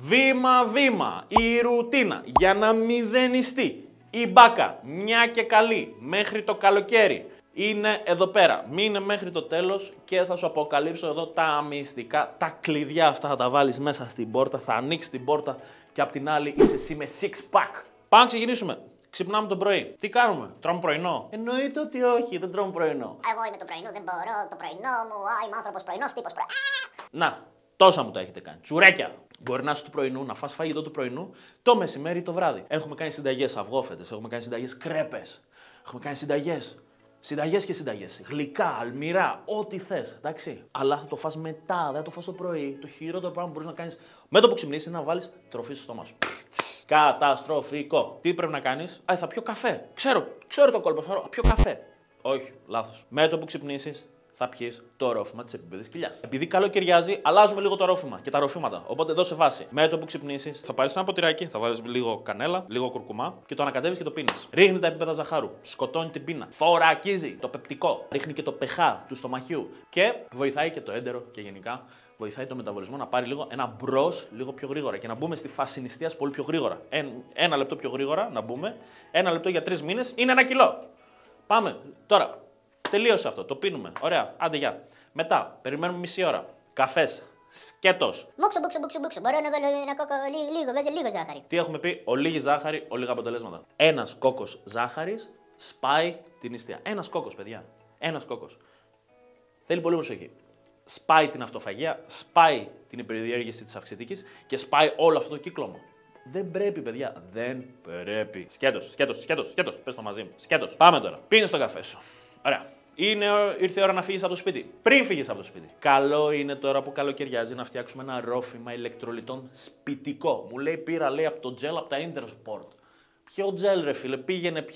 Βήμα-βήμα, η ρουτίνα για να μηδενιστεί η μπάκα, μια και καλή, μέχρι το καλοκαίρι. Είναι εδώ πέρα. Μείνε μέχρι το τέλος και θα σου αποκαλύψω εδώ τα μυστικά. Τα κλειδιά αυτά θα τα βάλεις μέσα στην πόρτα, θα ανοίξεις την πόρτα και απ' την άλλη είσαι εσύ με six pack. Πάμε να ξεκινήσουμε. Ξυπνάμε το πρωί. Τι κάνουμε, τρώμε πρωινό? Εννοείται ότι όχι, δεν τρώμε πρωινό. Εγώ είμαι το πρωινό, δεν μπορώ, το πρωινό μου, είμαι άνθρωπος πρωινός τύπος Να, τόσα μου τα έχετε κάνει. Τσουρέκια. Μπορεί να είσαι του πρωινού, να φας φαγητό του πρωινού το μεσημέρι ή το βράδυ. Έχουμε κάνει συνταγές αυγόφετες, έχουμε κάνει συνταγές κρέπες, έχουμε κάνει συνταγές. Συνταγές και συνταγές. Γλυκά, αλμυρά, ό,τι θες. Εντάξει. Αλλά θα το φας μετά, δεν θα το φας το πρωί. Το χειρότερο πράγμα που μπορείς να κάνεις με το που ξυπνήσεις είναι να βάλεις τροφή στο στόμα σου. Καταστροφικό. Τι πρέπει να κάνεις? Θα πιω καφέ. Ξέρω το κόλπο, θα πιω καφέ. Όχι, λάθος. Με το που ξυπνήσεις θα πιεις το ρόφημα της επίπεδης κοιλιάς. Επειδή καλοκαιριάζει, αλλάζουμε λίγο το ρόφημα και τα ροφήματα. Οπότε δώσε βάση. Με το που ξυπνήσεις, θα πάρεις ένα ποτηράκι, θα βάλεις λίγο κανέλα, λίγο κουρκουμά και το ανακατεύεις και το πίνεις. Ρίχνει τα επίπεδα ζαχάρου. Σκοτώνει την πείνα. Θωρακίζει το πεπτικό. Ρίχνει και το pH του στομαχιού. Και βοηθάει και το έντερο και γενικά βοηθάει το μεταβολισμό να πάρει λίγο ένα μπρος λίγο πιο γρήγορα και να μπούμε στη φάση νηστείας πολύ πιο γρήγορα. Ένα λεπτό πιο γρήγορα να μπούμε. 1 λεπτό για 3 μήνες είναι 1 κιλό. Πάμε τώρα. Τελείωσε αυτό, το πίνουμε. Ωραία, άντε γεια. Μετά, περιμένουμε μισή ώρα. Καφές, σκέτος. Μπούξο. Μπορώ να βάλω ένα κόκο λίγο ζάχαρη. Τι έχουμε πει, ολίγη ζάχαρη, ολίγα αποτελέσματα. Ένας κόκκος ζάχαρης σπάει την νηστεία. Ένας κόκκος, παιδιά. Ένας κόκκος. Θέλει πολύ προσοχή. Σπάει την αυτοφαγία, σπάει την υπερδιέργηση της αυξητικής και σπάει όλο αυτό το κύκλωμα. Δεν πρέπει, παιδιά. Δεν πρέπει. Σκέτος. Πες το μαζί μου. Σκέτος. Πάμε τώρα. Πίνεις το καφέ σου. Ωραία. Ήρθε η ώρα να φύγεις από το σπίτι. Πριν φύγεις από το σπίτι. Καλό είναι τώρα που καλοκαιριάζει να φτιάξουμε ένα ρόφημα ηλεκτρολιτών σπιτικό. Μου λέει πήρα, λέει, από το τζέλ από τα Intersport. Ποιο τζέλ, ρε φίλε, πήγαινε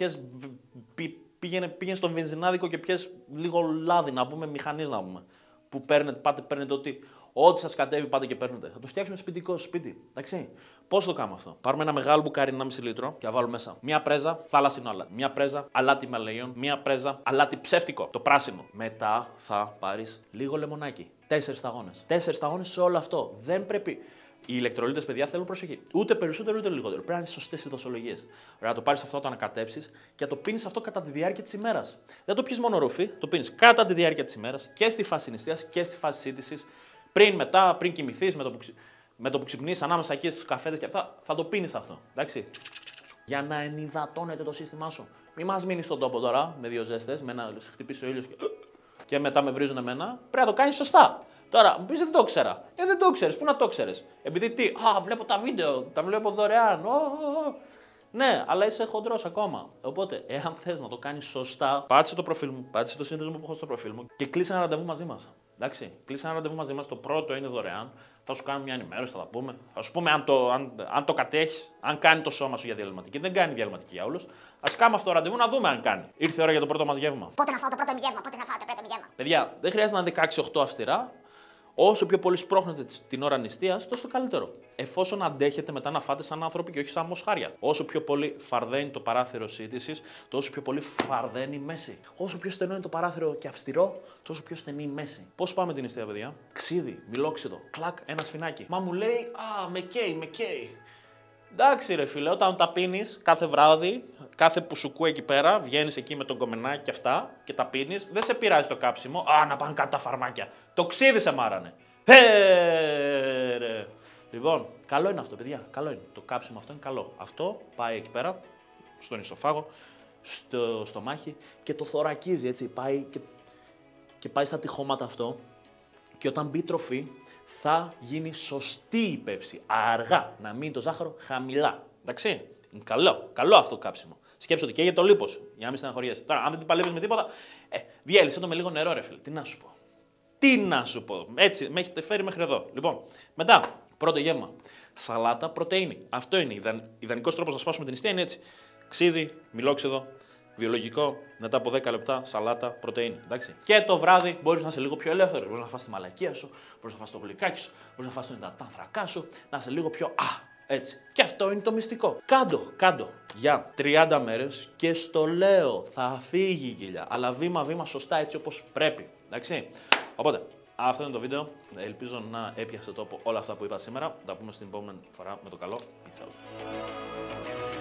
στον βενζινάδικο και πιες λίγο λάδι, να πούμε, μηχανής να πούμε. Που παίρνετε ό,τι σας κατέβει, πάτε και παίρνετε. Θα το φτιάξουμε σπιτικό στο σπίτι. Εντάξει. Πώς το κάνουμε αυτό? Πάρουμε ένα μεγάλο μπουκάρι 1,5 λίτρο και θα βάλουμε μέσα μία πρέζα θάλασσινο αλάτι. Μία πρέζα αλάτι μαλαϊών. Μία πρέζα αλάτι ψεύτικο, το πράσινο. Μετά θα πάρεις λίγο λεμονάκι. 4 σταγόνες. 4 σταγόνες σε όλο αυτό. Δεν πρέπει. Οι ηλεκτρολίτες, παιδιά, θέλουν προσοχή. Ούτε περισσότερο ούτε λιγότερο. Πρέπει να είναι σωστές οι δοσολογίες. Ωραία, το πάρεις αυτό, το ανακατέψεις και το πίνεις αυτό κατά τη διάρκεια της ημέρας. Δεν το πιεις μόνο ρουφί, το πίνεις κατά τη διάρκεια της ημέρας και στη φάση νηστείας και στη φάση σύντησης. Πριν, μετά, πριν κοιμηθείς, με το που ξυπνείς, ανάμεσα εκεί στους καφέδες και αυτά, θα το πίνεις αυτό. Εντάξει. Για να ενυδατώνεται το σύστημά σου. Μην μας μείνει στον τόπο τώρα με 2 ζέστες, με να σε χτυπήσει ο ήλιος και μετά με βρίζουν εμένα. Πρέπει να το κάνεις σωστά. Τώρα, μου πεις δεν το ήξερα. Δεν το ξέρεις. Πού να το ξέρεις? Επειδή τι? Βλέπω τα βίντεο, τα βλέπω δωρεάν. Ναι, αλλά είσαι χοντρός ακόμα. Οπότε, εάν θες να το κάνεις σωστά, πάτησε το προφίλ μου, πάτησε το σύνδεσμο που έχω στο προφίλ μου και κλείσε ένα ραντεβού μαζί μας. Εντάξει, κλείσε ένα ραντεβού μαζί μας. Το πρώτο είναι δωρεάν. Θα σου κάνουμε μια ενημέρωση, θα τα πούμε. Θα σου πούμε αν το κατέχεις, αν κάνει το σώμα σου για διαλυματική. Δεν κάνει διαλυματική για όλους. Ας κάνουμε αυτό το ραντεβού να δούμε αν κάνει. Ήρθε η ώρα για το πρώτο μας γεύμα. Πότε να φάω το πρώτο μου γεύμα, Παιδιά, δεν χρειάζεται να είναι 16-8 αυστηρά. Όσο πιο πολύ σπρώχνετε την ώρα νηστείας, τόσο το καλύτερο. Εφόσον αντέχετε μετά να φάτε σαν άνθρωποι και όχι σαν μοσχάρια. Όσο πιο πολύ φαρδένει το παράθυρο σύντησης, τόσο πιο πολύ φαρδένει η μέση. Όσο πιο στενό είναι το παράθυρο και αυστηρό, τόσο πιο στενή η μέση. Πώς πάμε την νηστεία, παιδιά? Ξύδι, μιλόξιδο, κλακ, ένα σφινάκι. Μα μου λέει, με καίει. Εντάξει, ρε φίλε, όταν τα πίνεις κάθε βράδυ, κάθε πουσουκού εκεί πέρα, βγαίνεις εκεί με τον κομμενάκι και αυτά και τα πίνεις, δεν σε πειράζει το κάψιμο. Να πάνε κάτω τα φαρμάκια. Το ξύδι σε μάρανε. Ρε. Λοιπόν, καλό είναι αυτό, παιδιά. Καλό είναι. Το κάψιμο αυτό είναι καλό. Αυτό πάει εκεί πέρα, στον ισοφάγο, στο στομάχι και το θωρακίζει έτσι. Πάει και πάει στα τυχώματα αυτό. Και όταν μπει τροφή, θα γίνει σωστή η πέψη. Αργά, να μείνει το ζάχαρο χαμηλά. Εντάξει, είναι καλό αυτό το κάψιμο. Σκέψου ότι και για το λίπος, για να μην στεναχωριέσαι. Τώρα, αν δεν την παλεύεις με τίποτα, διέλυσε το με λίγο νερό, ρε φίλε. Τι να σου πω. Έτσι, με έχετε φέρει μέχρι εδώ. Λοιπόν, μετά, πρώτο γεύμα. Σαλάτα, πρωτεΐνη. Αυτό είναι. Ιδανικός τρόπος να σπάσουμε την νηστεία είναι έτσι. Ξύδι, μιλόξιδο, βιολογικό, μετά από 10 λεπτά σαλάτα, πρωτεΐνη. Εντάξει. Και το βράδυ μπορείς να είσαι λίγο πιο ελεύθερος. Μπορείς να φας τη μαλακία σου, μπορείς να φας το γλυκάκι σου, μπορείς να φας το υδατάνθρακά σου, να είσαι λίγο πιο έτσι. Και αυτό είναι το μυστικό. Κάντο για 30 μέρες και στο λέω, θα φύγει η κοιλιά. Αλλά βήμα-βήμα σωστά έτσι όπως πρέπει. Εντάξει. Οπότε, Αυτό είναι το βίντεο. Ελπίζω να έπιασε τόπο όλα αυτά που είπα σήμερα. Τα πούμε στην επόμενη φορά με το καλό. Peace out.